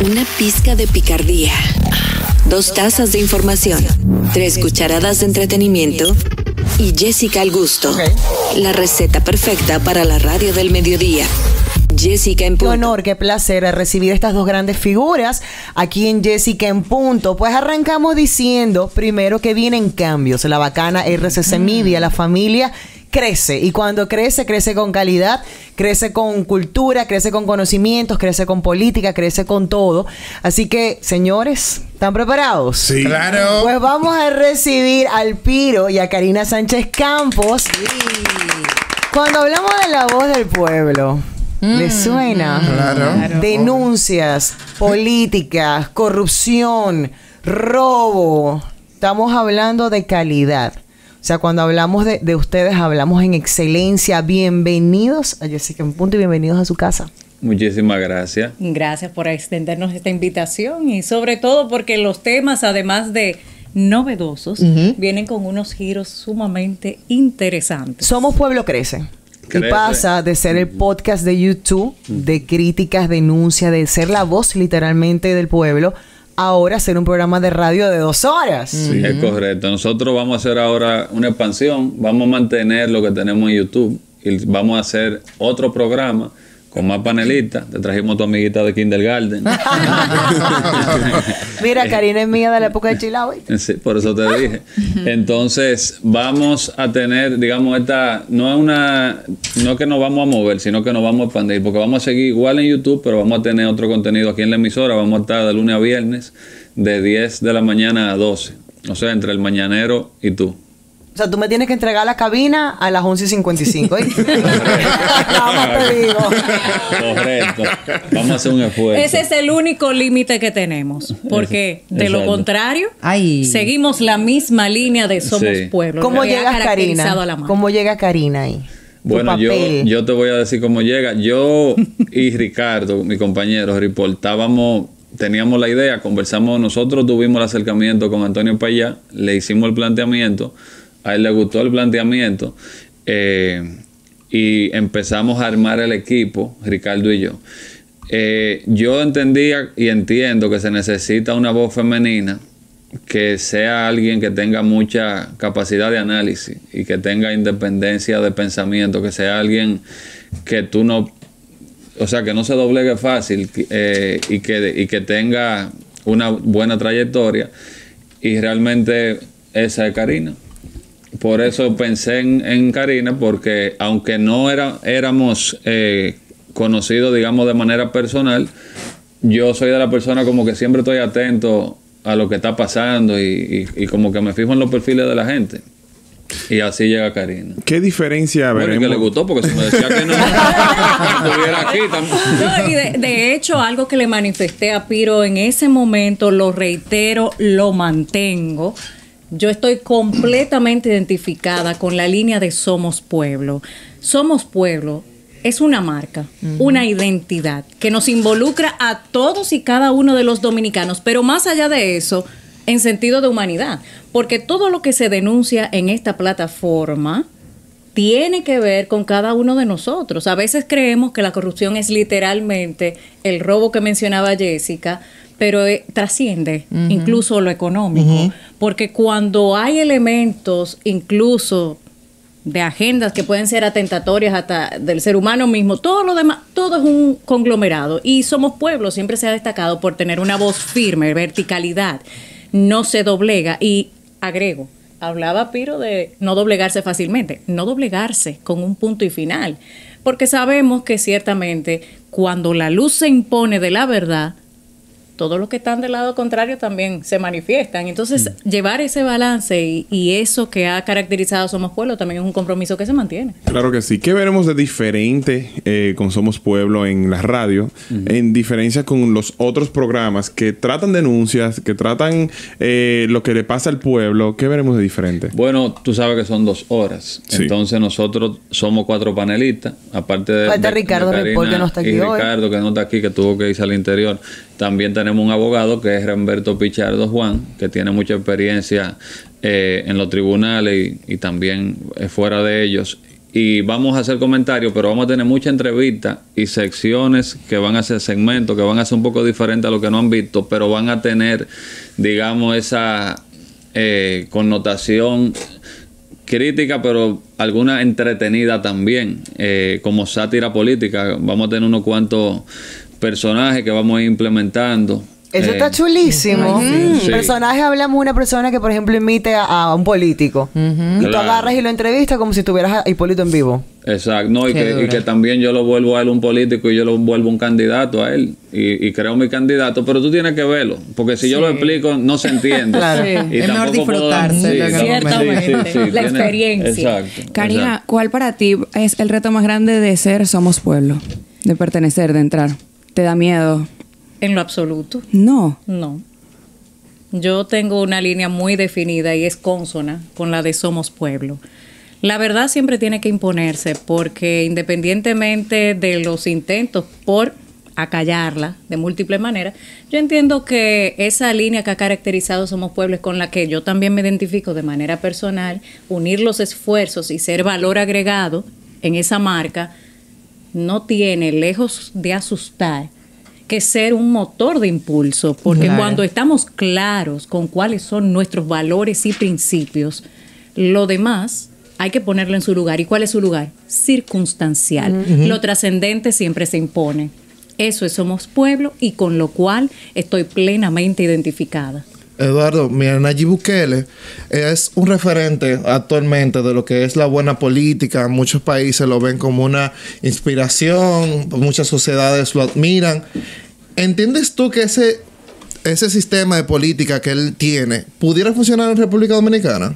Una pizca de picardía. 2 tazas de información. 3 cucharadas de entretenimiento. Y Jessica al gusto. La receta perfecta para la radio del mediodía. Jessica en Punto. Qué honor, qué placer recibir estas 2 grandes figuras aquí en Jessica en Punto. Pues arrancamos diciendo primero que vienen cambios. La bacana RCC Media, la familia crece, y cuando crece, crece con calidad, crece con cultura, crece con conocimientos, crece con política, crece con todo. Así que, señores, ¿están preparados? Sí. Claro. Pues vamos a recibir al Piro y a Karina Sánchez Campos. Sí. Cuando hablamos de la voz del pueblo, ¿les suena? Claro. Denuncias, políticas, corrupción, robo. Estamos hablando de calidad. O sea, cuando hablamos de ustedes, hablamos en excelencia. Bienvenidos a Jessica en Punto y bienvenidos a su casa. Muchísimas gracias. Gracias por extendernos esta invitación y sobre todo porque los temas, además de novedosos, vienen con unos giros sumamente interesantes. Somos Pueblo Crece. Y pasa de ser el podcast de YouTube, de críticas, denuncias, de ser la voz literalmente del pueblo, ahora hacer un programa de radio de 2 horas. Sí, es correcto. Nosotros vamos a hacer ahora una expansión. Vamos a mantener lo que tenemos en YouTube y vamos a hacer otro programa con más panelistas. Te trajimos a tu amiguita de Kindergarten. Mira, Karina es mía de la época de Chilao. Sí, por eso te dije. Entonces, vamos a tener, digamos, esta... No es que nos vamos a mover, sino que nos vamos a expandir. Porque vamos a seguir igual en YouTube, pero vamos a tener otro contenido aquí en la emisora. Vamos a estar de lunes a viernes, de 10 de la mañana a 12. O sea, entre el mañanero y tú. O sea, tú me tienes que entregar la cabina a las 11:55, ¿eh? Correcto. Vamos a hacer un esfuerzo. Ese es el único límite que tenemos. Porque de lo contrario, seguimos la misma línea de Somos Pueblo. ¿Cómo llega Karina? ¿Cómo llega Karina ahí? Bueno, yo te voy a decir cómo llega. Yo y Ricardo, mi compañero, teníamos la idea, conversamos, nosotros tuvimos el acercamiento con Antonio Payá, le hicimos el planteamiento. A él le gustó el planteamiento y empezamos a armar el equipo, Ricardo y yo. Yo entendía y entiendo que se necesita una voz femenina que sea alguien que tenga mucha capacidad de análisis y que tenga independencia de pensamiento, que sea alguien que tú no... O sea, que no se doblegue fácil y que tenga una buena trayectoria. Y realmente esa es Karina. Por eso pensé en Karina, porque aunque no éramos conocidos, digamos, de manera personal, yo soy de la persona como que siempre estoy atento a lo que está pasando y como que me fijo en los perfiles de la gente. Y así llega Karina. ¿Qué diferencia veremos? Bueno, que le gustó, porque si me decía que no estuviera aquí también. No, y de hecho, algo que le manifesté a Piro en ese momento, lo reitero, lo mantengo. Yo estoy completamente identificada con la línea de Somos Pueblo. Somos Pueblo es una marca, una identidad que nos involucra a todos y cada uno de los dominicanos, pero más allá de eso, en sentido de humanidad, porque todo lo que se denuncia en esta plataforma tiene que ver con cada uno de nosotros. A veces creemos que la corrupción es literalmente el robo que mencionaba Jessica, pero trasciende incluso lo económico, porque cuando hay elementos incluso de agendas que pueden ser atentatorias hasta del ser humano mismo, todo lo demás, todo es un conglomerado. Y Somos Pueblo siempre se ha destacado por tener una voz firme, verticalidad, no se doblega. Y agrego, hablaba Piro de no doblegarse fácilmente, no doblegarse con un punto y final, porque sabemos que ciertamente cuando la luz se impone de la verdad, todos los que están del lado contrario también se manifiestan. Entonces, llevar ese balance y eso que ha caracterizado a Somos Pueblo también es un compromiso que se mantiene. Claro que sí. ¿Qué veremos de diferente con Somos Pueblo en la radio, en diferencia con los otros programas que tratan denuncias, que tratan lo que le pasa al pueblo? ¿Qué veremos de diferente? Bueno, tú sabes que son 2 horas. Sí. Entonces, nosotros somos 4 panelistas. Aparte de Ricardo Ripoll, que no está aquí y hoy. Ricardo, que no está aquí, que tuvo que irse al interior. También tenemos un abogado que es Humberto Pichardo Juan, que tiene mucha experiencia en los tribunales y también fuera de ellos. y vamos a hacer comentarios, pero vamos a tener muchas entrevistas y secciones que van a ser segmentos, que van a ser un poco diferentes a lo que no han visto, pero van a tener, digamos, esa connotación crítica, pero alguna entretenida también, como sátira política. Vamos a tener unos cuantos personajes que vamos a ir implementando. Eso está chulísimo. Sí. Personaje, hablamos de una persona que, por ejemplo, imite a un político. Y tú Claro. agarras y lo entrevistas como si tuvieras a Hipólito en vivo. Exacto, no, y que también yo lo vuelvo a él un político y yo lo vuelvo un candidato a él y creo mi candidato, pero tú tienes que verlo, porque si yo lo explico no se entiende. Claro. Y Es mejor tampoco puedo dar- disfrutárselo en el Ciertamente. momento. La tiene- experiencia. Exacto. Karina, exacto. ¿cuál para ti es el reto más grande de ser Somos Pueblo? De pertenecer, de entrar. ¿Te da miedo? En lo absoluto. No. No. Yo tengo una línea muy definida y es consona con la de Somos Pueblo. La verdad siempre tiene que imponerse porque independientemente de los intentos por acallarla de múltiples maneras, yo entiendo que esa línea que ha caracterizado Somos Pueblo es con la que yo también me identifico de manera personal, unir los esfuerzos y ser valor agregado en esa marca, no tiene, lejos de asustar, que ser un motor de impulso, porque Claro. cuando estamos claros con cuáles son nuestros valores y principios, lo demás hay que ponerlo en su lugar. ¿Y cuál es su lugar? Circunstancial. Lo trascendente siempre se impone. Eso es Somos Pueblo y con lo cual estoy plenamente identificada. Eduardo, mira, Nayib Bukele es un referente actualmente de lo que es la buena política. Muchos países lo ven como una inspiración, muchas sociedades lo admiran. ¿Entiendes tú que ese sistema de política que él tiene pudiera funcionar en República Dominicana?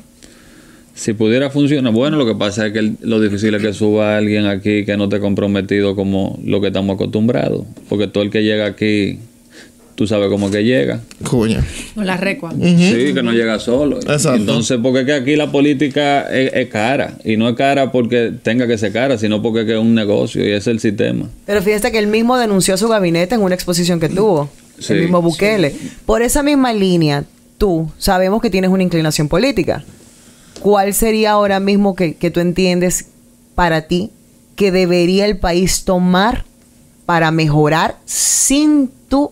Si pudiera funcionar, bueno, lo que pasa es que lo difícil es que suba alguien aquí que no esté comprometido como lo que estamos acostumbrados, porque todo el que llega aquí, tú sabes cómo que llega. Coño. Con la recua. Sí, que no llega solo. Exacto. Entonces, porque es que aquí la política es cara. Y no es cara porque tenga que ser cara, sino porque es que es un negocio y ese es el sistema. Pero fíjate que él mismo denunció su gabinete en una exposición que tuvo. Sí, el mismo Bukele. Por esa misma línea, tú sabemos que tienes una inclinación política. ¿Cuál sería ahora mismo que tú entiendes para ti que debería el país tomar para mejorar sin tu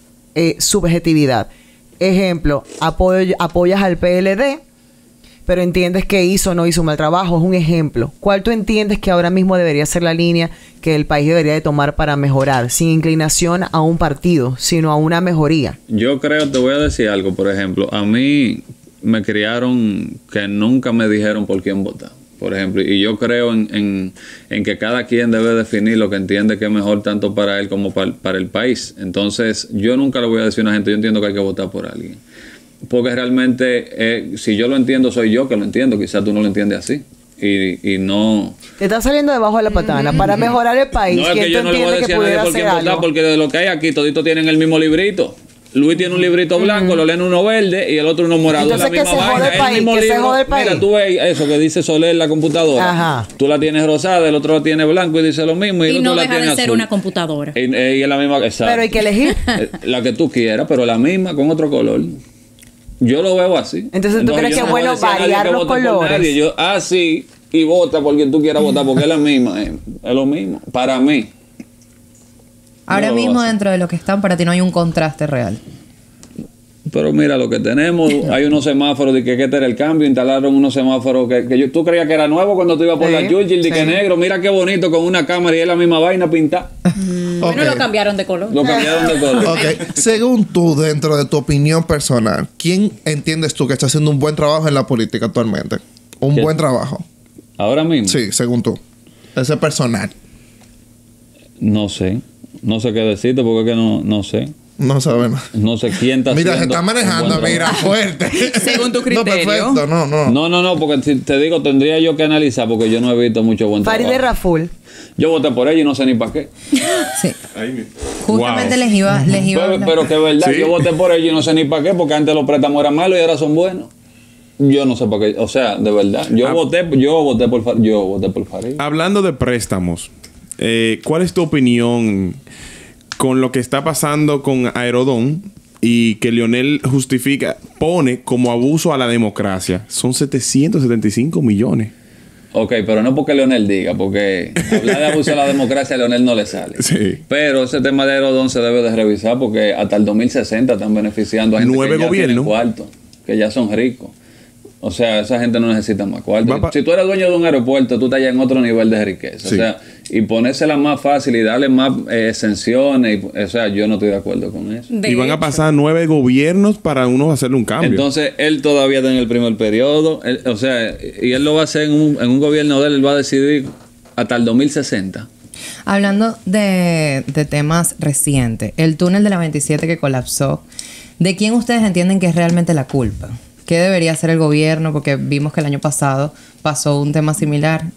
subjetividad? Ejemplo, apoyas al PLD, pero entiendes que hizo o no hizo un mal trabajo. Es un ejemplo. ¿Cuál tú entiendes que ahora mismo debería ser la línea que el país debería de tomar para mejorar, sin inclinación a un partido, sino a una mejoría? Yo creo, te voy a decir algo, por ejemplo, a mí me criaron que nunca me dijeron por quién votar, por ejemplo, y yo creo en que cada quien debe definir lo que entiende que es mejor tanto para él como para el país. Entonces, yo nunca le voy a decir a una gente, yo entiendo que hay que votar por alguien. Porque realmente, si yo lo entiendo, soy yo que lo entiendo. Quizás tú no lo entiendes así. Y no... Te está saliendo debajo de la patana. Para mejorar el país, No es ¿quién que tú yo no le voy a entiendes que decir a nadie pudiera por quién hacer votar, algo? porque de lo que hay aquí, toditos tienen el mismo librito. Luis tiene un librito blanco, lo leen uno verde y el otro uno morado. Entonces, Es la que misma se jode vaina, el es país, mismo que se libro. jode el país. Mira, tú ves eso que dice Soler en la computadora. Ajá. Tú la tienes rosada, el otro la tiene blanco y dice lo mismo. Y, Y el no otro la deja tiene de ser azul. una computadora. Y es la misma. Exacto. Pero hay que elegir. La que tú quieras, pero la misma con otro color. Yo lo veo así. Entonces, ¿tú crees yo que es no voy a bueno decir a nadie variar que los vote por colores? nadie. Yo, sí, y vota porque tú quieras votar, porque es la misma. Es lo mismo. Para mí. Ahora No lo mismo hace. dentro de lo que están, para ti no hay un contraste real. Pero mira, lo que tenemos, hay unos semáforos de que este era el cambio, instalaron unos semáforos que tú creías que era nuevo cuando tú ibas por Sí, la Churchill, de que sí. negro, mira qué bonito con una cámara y es la misma vaina pintada. Bueno, Ok. lo cambiaron de color. Lo cambiaron de color. Ok, según tú, dentro de tu opinión personal, ¿quién entiendes tú que está haciendo un buen trabajo en la política actualmente? Un ¿Quién? buen trabajo. Ahora mismo, Sí, según tú. Ese personal. no sé qué decirte porque es que no sé. No sabemos. No sé quién está Mira, se haciendo está manejando, un buen mira, trabajo. fuerte. Según tu No, criterio. perfecto, no. No, porque si te digo, tendría yo que analizar porque yo no he visto mucho buen Farideh trabajo. Raful. Yo voté por ella y no sé ni para qué. Sí. Ahí Justamente Wow. les iba a hablar. Pero que es verdad, Sí. yo voté por ella y no sé ni para qué, porque antes los préstamos eran malos y ahora son buenos. Yo no sé para qué, o sea, de verdad. Yo voté por Farideh. Hablando de préstamos, ¿cuál es tu opinión con lo que está pasando con Aerodón y que Leonel pone como abuso a la democracia? Son 775 millones. Ok, pero no porque Leonel diga, porque hablar de abuso de la democracia a Leonel no le sale. Sí. Pero ese tema de Aerodón se debe de revisar porque hasta el 2060 están beneficiando a gente 9 que ya gobiernos. tienen cuarto, que ya son ricos. O sea, esa gente no necesita más cuarto. Va pa- Si tú eres dueño de un aeropuerto, tú estás ya en otro nivel de riqueza. Sí. O sea, y ponérsela más fácil y darle más exenciones. O sea, yo no estoy de acuerdo con eso. De Y van a hecho, pasar 9 gobiernos para uno hacerle un cambio. Entonces, él todavía está en el primer periodo. O sea, y él lo va a hacer en un gobierno de él, él va a decidir hasta el 2060. Hablando de temas recientes, el túnel de la 27 que colapsó, ¿de quién ustedes entienden que es realmente la culpa? ¿Qué debería hacer el gobierno? Porque vimos que el año pasado pasó un tema similar.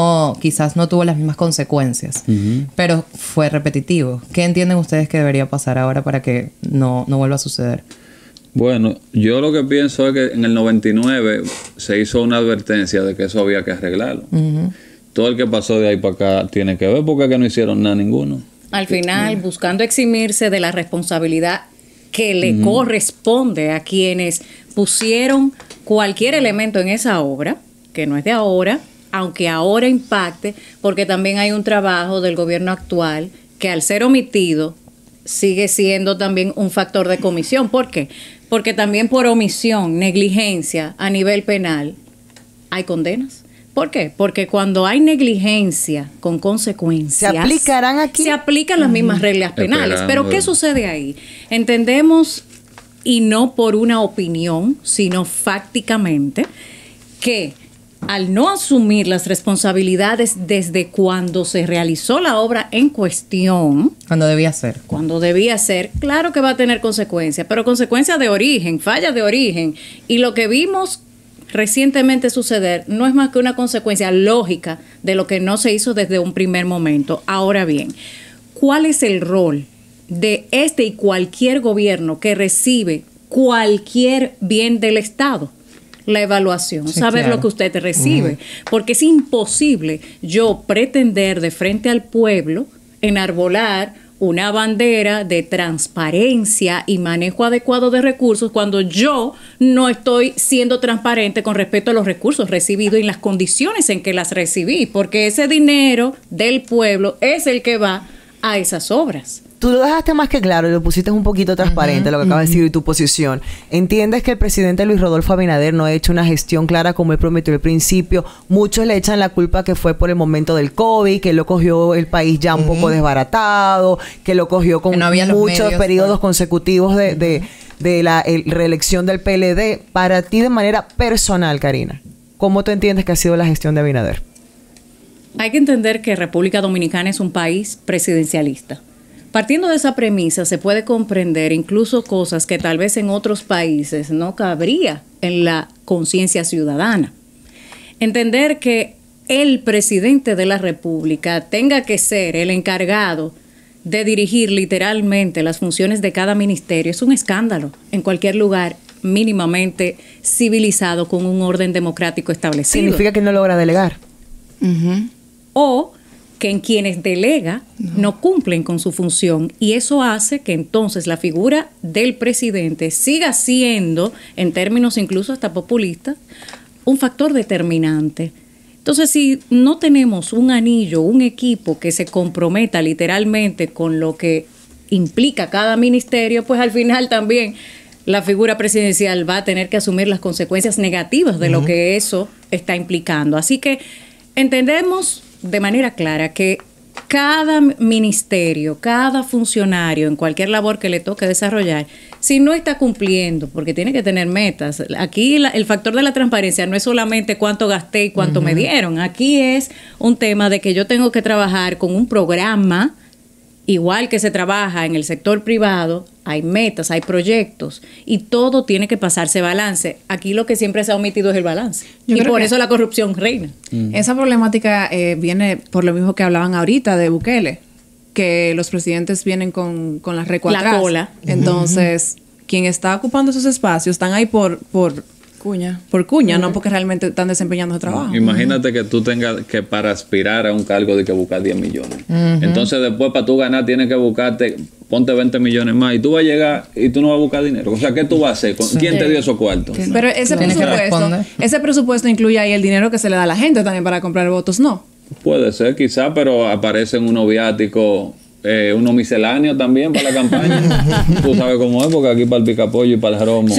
Quizás no tuvo las mismas consecuencias, pero fue repetitivo. ¿Qué entienden ustedes que debería pasar ahora para que no vuelva a suceder? Bueno, yo lo que pienso es que en el 99 se hizo una advertencia de que eso había que arreglarlo. Todo el que pasó de ahí para acá tiene que ver porque es que no hicieron nada ninguno. al final, buscando eximirse de la responsabilidad que le corresponde a quienes pusieron cualquier elemento en esa obra, que no es de ahora, aunque ahora impacte, porque también hay un trabajo del gobierno actual que al ser omitido sigue siendo también un factor de comisión. ¿Por qué? Porque también por omisión, negligencia a nivel penal, hay condenas. ¿Por qué? Porque cuando hay negligencia con consecuencias, ¿Se aplicarán aquí? se aplican las mismas reglas penales. Esperamos. Pero ¿qué sucede ahí? Entendemos, y no por una opinión, sino fácticamente, que al no asumir las responsabilidades desde cuando se realizó la obra en cuestión, Cuando debía ser. cuando debía ser, claro que va a tener consecuencias, pero consecuencias de origen, fallas de origen. Y lo que vimos recientemente suceder no es más que una consecuencia lógica de lo que no se hizo desde un primer momento. Ahora bien, ¿cuál es el rol de este y cualquier gobierno que recibe cualquier bien del Estado? La evaluación, Sí, saber claro. lo que usted recibe, porque es imposible yo pretender de frente al pueblo enarbolar una bandera de transparencia y manejo adecuado de recursos cuando yo no estoy siendo transparente con respecto a los recursos recibidos y las condiciones en que las recibí, porque ese dinero del pueblo es el que va a esas obras. Tú lo dejaste más que claro y lo pusiste un poquito transparente, lo que acabas de decir y tu posición. ¿Entiendes que el presidente Luis Rodolfo Abinader no ha hecho una gestión clara como él prometió al principio? Muchos le echan la culpa que fue por el momento del COVID, que lo cogió el país ya un poco desbaratado, que lo cogió con Que no había los muchos medios, periodos consecutivos de la reelección del PLD. Para ti, de manera personal, Karina, ¿cómo tú entiendes que ha sido la gestión de Abinader? Hay que entender que República Dominicana es un país presidencialista. Partiendo de esa premisa, se puede comprender incluso cosas que tal vez en otros países no cabría en la conciencia ciudadana. Entender que el presidente de la República tenga que ser el encargado de dirigir literalmente las funciones de cada ministerio es un escándalo en cualquier lugar mínimamente civilizado con un orden democrático establecido. Significa que no logra delegar. O que en quienes delega no cumplen con su función, y eso hace que entonces la figura del presidente siga siendo, en términos incluso hasta populistas, un factor determinante. Entonces, si no tenemos un anillo, un equipo que se comprometa literalmente con lo que implica cada ministerio, pues al final también la figura presidencial va a tener que asumir las consecuencias negativas de lo que eso está implicando. Así que entendemos de manera clara que cada ministerio, cada funcionario en cualquier labor que le toque desarrollar, si no está cumpliendo, porque tiene que tener metas. Aquí el factor de la transparencia no es solamente cuánto gasté y cuánto me dieron. Aquí es un tema de que yo tengo que trabajar con un programa, igual que se trabaja en el sector privado, hay metas, hay proyectos y todo tiene que pasarse balance. Aquí lo que siempre se ha omitido es el balance. Yo Y creo por que eso la corrupción reina. esa problemática viene por lo mismo que hablaban ahorita de Bukele, que los presidentes vienen con la recua La atrás. cola. Entonces, quien está ocupando esos espacios están ahí por cuña, no porque realmente están desempeñando su trabajo. Imagínate que tú tengas que para aspirar a un cargo de que buscar 10 millones. Entonces después para tú ganar tienes que buscarte, ponte 20 millones más y tú vas a llegar y tú no vas a buscar dinero. O sea, ¿qué tú vas a hacer? ¿Quién te dio esos cuartos? Pero ese presupuesto incluye ahí el dinero que se le da a la gente también para comprar votos, ¿no? Puede ser, quizá, pero aparecen unos viáticos, unos misceláneos también para la campaña. Tú sabes cómo es, porque aquí para el picapollo y para el romo.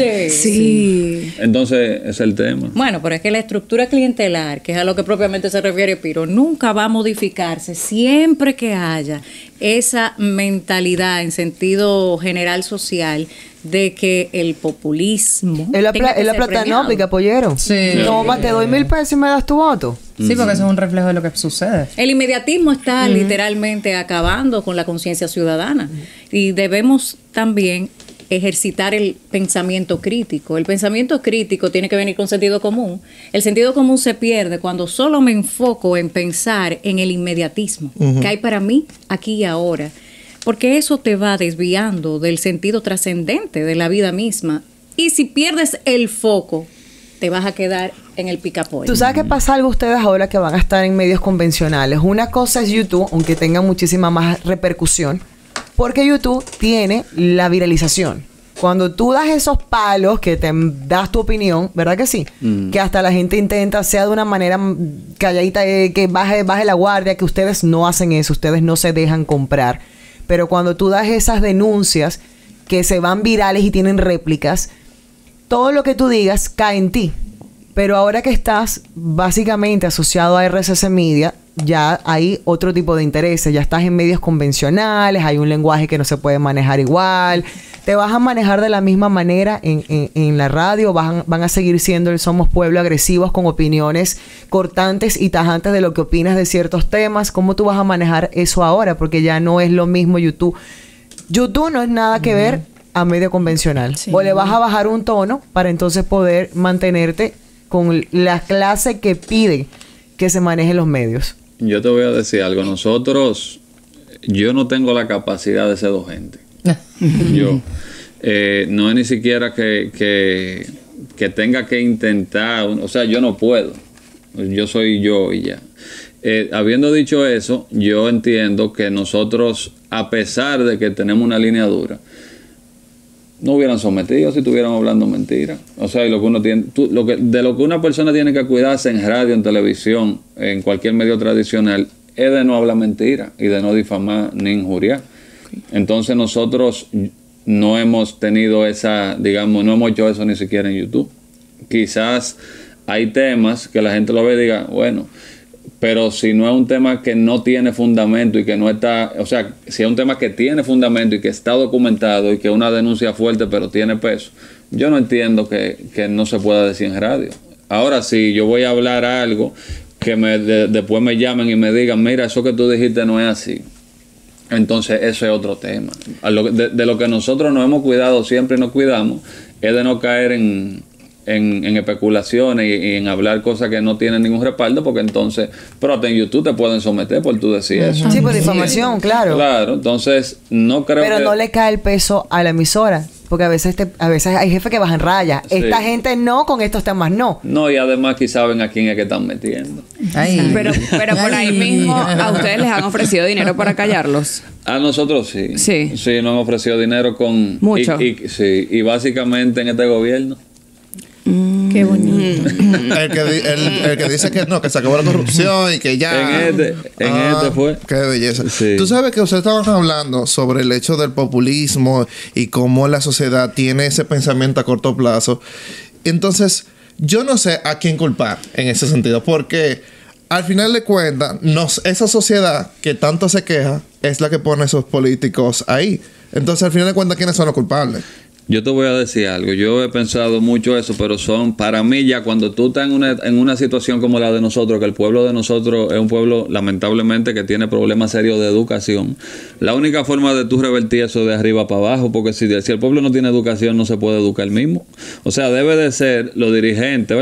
Sí. Entonces, ese es el tema. Bueno, pero es que la estructura clientelar, que es a lo que propiamente se refiere Piro, nunca va a modificarse siempre que haya esa mentalidad en sentido general social de que el populismo Es la platanópica, pollero. Sí. Toma, te doy $1,000 y me das tu voto. Sí, porque eso es un reflejo de lo que sucede. El inmediatismo está literalmente acabando con la conciencia ciudadana y debemos también ejercitar el pensamiento crítico. El pensamiento crítico tiene que venir con sentido común. El sentido común se pierde cuando solo me enfoco en pensar en el inmediatismo que hay para mí aquí y ahora, porque eso te va desviando del sentido trascendente de la vida misma. Y si pierdes el foco, te vas a quedar en el picapollo. ¿Tú sabes qué pasa algo ustedes ahora que van a estar en medios convencionales? Una cosa es YouTube, aunque tenga muchísima más repercusión, porque YouTube tiene la viralización. Cuando tú das esos palos que te das tu opinión, ¿verdad que sí? Que hasta la gente intenta, sea de una manera calladita, que baje la guardia, que ustedes no hacen eso, ustedes no se dejan comprar. Pero cuando tú das esas denuncias que se van virales y tienen réplicas, todo lo que tú digas cae en ti. Pero ahora que estás básicamente asociado a RCC Media, ya hay otro tipo de intereses. Ya estás en medios convencionales, hay un lenguaje que no se puede manejar igual. ¿Te vas a manejar de la misma manera en la radio? ¿Van a seguir siendo el Somos Pueblo agresivos con opiniones cortantes y tajantes de lo que opinas de ciertos temas? ¿Cómo tú vas a manejar eso ahora? Porque ya no es lo mismo YouTube. YouTube no es nada que ver a medio convencional. Sí. O le vas a bajar un tono para entonces poder mantenerte con la clase que pide que se manejen los medios. Yo te voy a decir algo. Yo no tengo la capacidad de sedujente. Yo no es ni siquiera que tenga que intentar, o sea, yo no puedo. Yo soy yo y ya. Habiendo dicho eso, yo entiendo que nosotros, a pesar de que tenemos una línea dura, no hubieran sometido si estuviéramos hablando mentiras. O sea, y lo que uno tiene, de lo que una persona tiene que cuidarse en radio, en televisión, en cualquier medio tradicional, es de no hablar mentira y de no difamar ni injuriar. Entonces nosotros no hemos tenido esa, digamos, no hemos hecho eso ni siquiera en YouTube. Quizás hay temas que la gente lo ve y diga, bueno, pero si no es un tema que no tiene fundamento y que no está, o sea, si es un tema que tiene fundamento y que está documentado y que es una denuncia fuerte pero tiene peso, yo no entiendo que no se pueda decir en radio. Ahora, si yo voy a hablar algo que después me llamen y me digan, mira, eso que tú dijiste no es así, entonces eso es otro tema. De lo que nosotros nos hemos cuidado, siempre nos cuidamos, es de no caer en especulaciones y en hablar cosas que no tienen ningún respaldo, porque entonces, pero hasta en YouTube te pueden someter por tú decir eso. Sí, por difamación, claro. Claro, entonces no creo pero no le cae el peso a la emisora, porque a veces hay jefes que bajan raya. Sí. Esta gente no, con estos temas no. No, y además que saben a quién es que están metiendo. Ay. Pero por ahí mismo, ¿a ustedes les han ofrecido dinero para callarlos? A nosotros sí. Sí, nos han ofrecido dinero con... Mucho. Y básicamente en este gobierno. Qué bonito. El que dice que no, que se acabó la corrupción y que ya. En este fue. Qué belleza. Sí. Tú sabes que ustedes estaban hablando sobre el hecho del populismo y cómo la sociedad tiene ese pensamiento a corto plazo. Entonces, yo no sé a quién culpar en ese sentido, porque al final de cuentas, esa sociedad que tanto se queja es la que pone a esos políticos ahí. Entonces, al final de cuentas, ¿quiénes son los culpables? Yo te voy a decir algo. Yo he pensado mucho eso, pero para mí ya cuando tú estás en una situación como la de nosotros, que el pueblo de nosotros es un pueblo lamentablemente que tiene problemas serios de educación, la única forma de tú revertir eso de arriba para abajo, porque si el pueblo no tiene educación no se puede educar mismo. O sea, debe de ser los dirigentes, ¿verdad?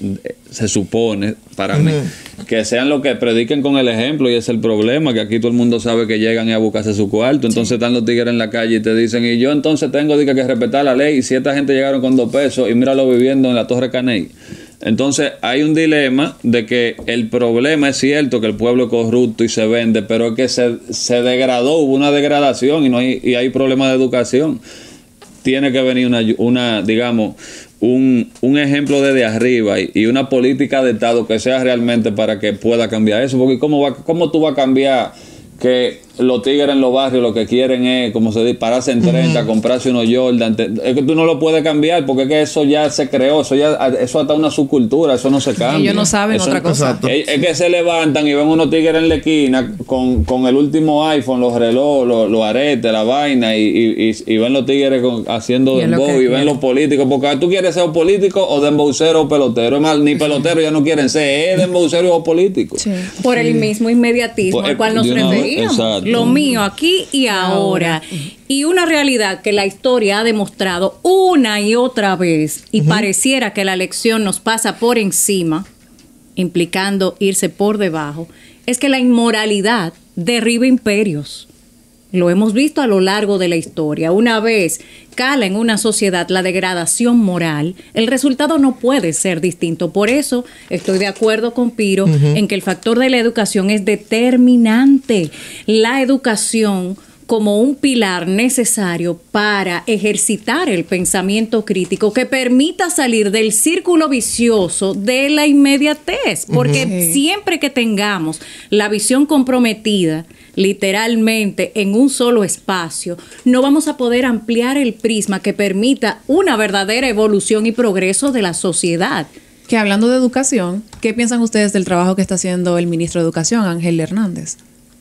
se supone, para mí, que sean los que prediquen con el ejemplo, y ese es el problema, que aquí todo el mundo sabe que llegan y a buscarse su cuarto, entonces están los tigres en la calle y te dicen, y yo entonces tengo que respetar la ley, y si esta gente llegaron con 2 pesos, y míralo viviendo en la Torre Caney. Entonces hay un dilema de que el problema es cierto que el pueblo es corrupto y se vende, pero es que se degradó, hubo una degradación y hay problemas de educación. Tiene que venir una digamos, un ejemplo desde arriba y una política de Estado que sea realmente para que pueda cambiar eso, porque ¿cómo tú vas a cambiar que los tigres en los barrios lo que quieren es, como se dice, pararse en 30, comprarse unos Jordan? Es que tú no lo puedes cambiar porque es que eso ya se creó, eso hasta una subcultura, eso no se cambia. Ellos no saben eso, otra cosa. Es que se levantan y ven unos tigres en la esquina con el último iPhone, los relojes, los aretes, la vaina, y ven los tigres haciendo dembow, y ven los políticos, porque tú quieres ser político o dembowcero o pelotero. Es más, ni pelotero ya no quieren ser, es dembowcero o político. Sí. Por el mismo inmediatismo al cual nos referimos. Exacto. Lo mío aquí y ahora. Y una realidad que la historia ha demostrado una y otra vez, y pareciera que la lección nos pasa por encima, implicando irse por debajo, es que la inmoralidad derriba imperios. Lo hemos visto a lo largo de la historia. Una vez cala en una sociedad la degradación moral, el resultado no puede ser distinto. Por eso estoy de acuerdo con Piro en que el factor de la educación es determinante. La educación como un pilar necesario para ejercitar el pensamiento crítico que permita salir del círculo vicioso de la inmediatez. Porque siempre que tengamos la visión comprometida literalmente en un solo espacio, no vamos a poder ampliar el prisma que permita una verdadera evolución y progreso de la sociedad. Que hablando de educación, ¿qué piensan ustedes del trabajo que está haciendo el ministro de Educación, Ángel Hernández?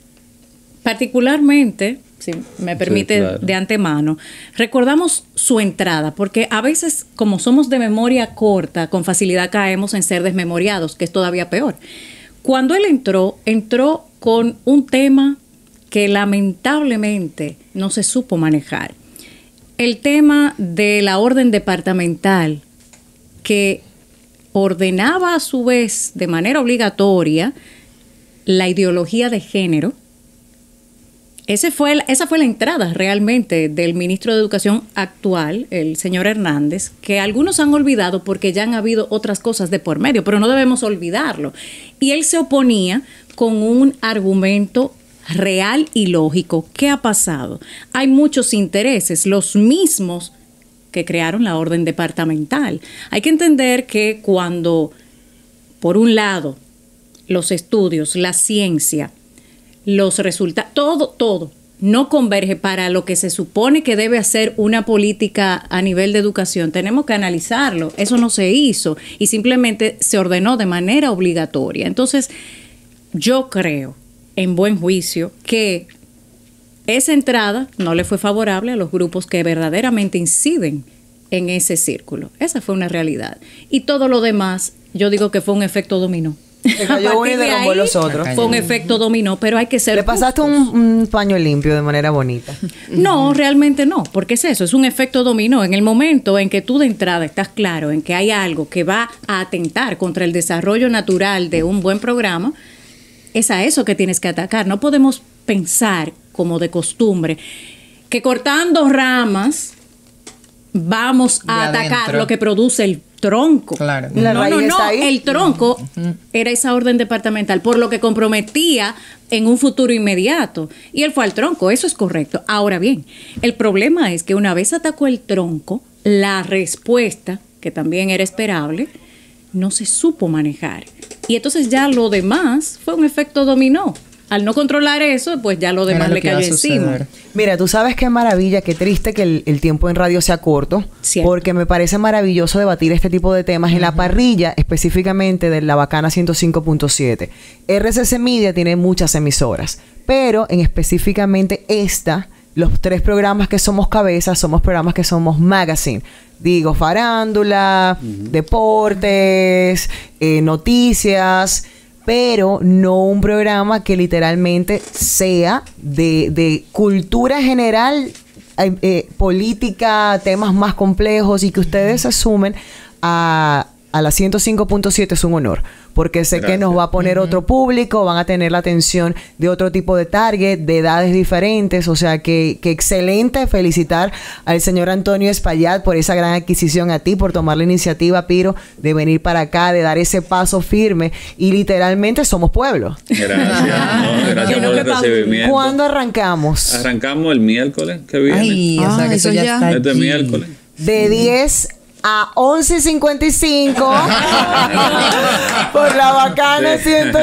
Particularmente, si me permite, sí, claro, de antemano, recordamos su entrada, porque a veces, como somos de memoria corta, con facilidad caemos en ser desmemoriados, que es todavía peor. Cuando él entró con un tema que lamentablemente no se supo manejar. El tema de la orden departamental, que ordenaba a su vez de manera obligatoria la ideología de género. Esa fue la entrada realmente del ministro de Educación actual, el señor Hernández, que algunos han olvidado porque ya han habido otras cosas de por medio, pero no debemos olvidarlo. Y él se oponía con un argumento real y lógico. ¿Qué ha pasado? Hay muchos intereses, los mismos que crearon la orden departamental. Hay que entender que cuando, por un lado, los estudios, la ciencia, los resultados, todo no converge para lo que se supone que debe hacer una política a nivel de educación, tenemos que analizarlo. Eso no se hizo y simplemente se ordenó de manera obligatoria. Entonces, yo creo, en buen juicio, que esa entrada no le fue favorable a los grupos que verdaderamente inciden en ese círculo. Esa fue una realidad. Y todo lo demás, yo digo que fue un efecto dominó. Se cayó uno y derrumbó los otros. Fue un efecto dominó, pero hay que ser ¿Le pasaste un paño limpio de manera bonita? No, realmente no, porque es eso, es un efecto dominó. En el momento en que tú de entrada estás claro en que hay algo que va a atentar contra el desarrollo natural de un buen programa, es a eso que tienes que atacar. No podemos pensar, como de costumbre, que cortando ramas vamos a atacar lo que produce el tronco. Claro. No, el tronco era esa orden departamental, por lo que comprometía en un futuro inmediato. Y él fue al tronco, eso es correcto. Ahora bien, el problema es que una vez atacó el tronco, la respuesta, que también era esperable, no se supo manejar. Y entonces ya lo demás fue un efecto dominó. Al no controlar eso, pues ya lo demás le cayó encima. Mira, tú sabes qué maravilla, qué triste que el tiempo en radio sea corto, porque me parece maravilloso debatir este tipo de temas en la parrilla, específicamente de La Bacana 105.7. RCC Media tiene muchas emisoras, pero en específicamente los 3 programas que somos cabezas, somos programas que somos magazine. Digo, farándula, deportes, noticias, pero no un programa que literalmente sea de cultura general, política, temas más complejos, y que ustedes asumen a a la 105.7 es un honor, porque sé que nos va a poner otro público, van a tener la atención de otro tipo de target, de edades diferentes, o sea que excelente. Felicitar al señor Antonio Espaillat por esa gran adquisición, a ti por tomar la iniciativa, Piro, de venir para acá, de dar ese paso firme, y literalmente somos pueblo. Gracias. Gracias por el recibimiento. ¿Cuándo arrancamos? Arrancamos el miércoles que viene. Ay, o sea que eso ya está Este allí. miércoles. De 10 a 11:55 por la bacana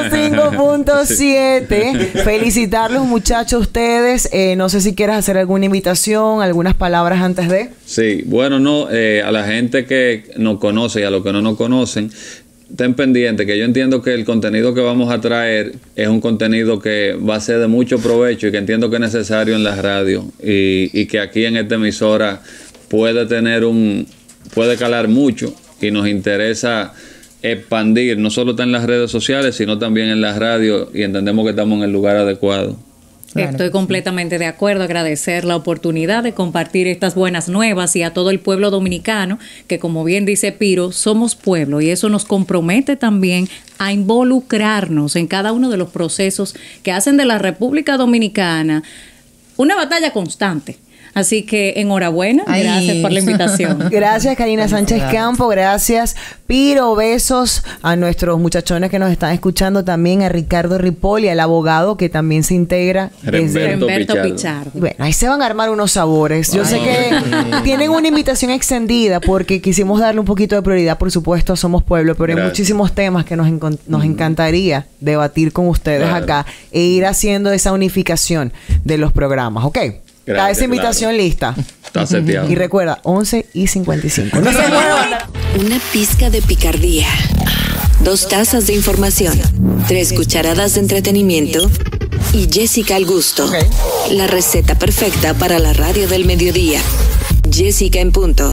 105.7. Felicitarlos, muchachos, ustedes. No sé si quieres hacer alguna invitación, algunas palabras antes de. Sí, bueno, no, a la gente que nos conoce y a los que no nos conocen, estén pendientes, que yo entiendo que el contenido que vamos a traer es un contenido que va a ser de mucho provecho y que entiendo que es necesario en la radio y que aquí en esta emisora puede calar mucho, y nos interesa expandir, no solo está en las redes sociales, sino también en la radio, y entendemos que estamos en el lugar adecuado. Claro. Estoy completamente de acuerdo, agradecer la oportunidad de compartir estas buenas nuevas y a todo el pueblo dominicano, que como bien dice Piro, somos pueblo, y eso nos compromete también a involucrarnos en cada uno de los procesos que hacen de la República Dominicana una batalla constante. Así que enhorabuena, gracias por la invitación. Gracias, Karina Sánchez Campo, gracias, Piro. Besos a nuestros muchachones que nos están escuchando, también a Ricardo Ripoli, al abogado que también se integra desde Humberto Pichardo. Bueno, ahí se van a armar unos sabores. Yo sé que tienen una invitación extendida porque quisimos darle un poquito de prioridad, por supuesto, a Somos Pueblo, pero hay muchísimos temas que nos encantaría debatir con ustedes acá e ir haciendo esa unificación de los programas, ¿ok? Está esa invitación lista. Está seteado. Y recuerda, 11:55. No se muevan. Una pizca de picardía. 2 tazas de información. 3 cucharadas de entretenimiento. Y Jessica al gusto. La receta perfecta para la radio del mediodía. Jessica en punto.